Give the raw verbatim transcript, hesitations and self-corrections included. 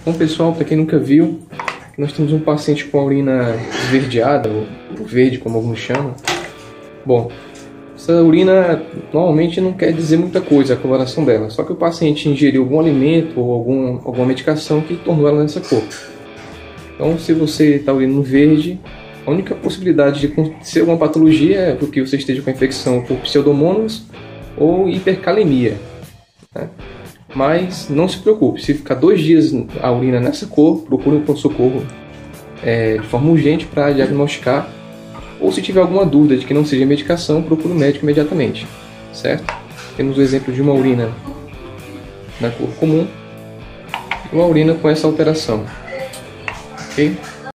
Bom pessoal, para quem nunca viu, nós temos um paciente com a urina esverdeada, ou verde como alguns chamam. Bom, essa urina normalmente não quer dizer muita coisa, a coloração dela, só que o paciente ingeriu algum alimento ou algum, alguma medicação que tornou ela nessa cor. Então, se você está urinando verde, a única possibilidade de acontecer alguma patologia é porque você esteja com infecção por pseudomonas ou hipercalemia, né? Mas não se preocupe, se ficar dois dias a urina nessa cor, procure um pronto-socorro é, de forma urgente para diagnosticar, ou se tiver alguma dúvida de que não seja medicação, procure um médico imediatamente, certo? Temos o exemplo de uma urina na cor comum e uma urina com essa alteração, ok?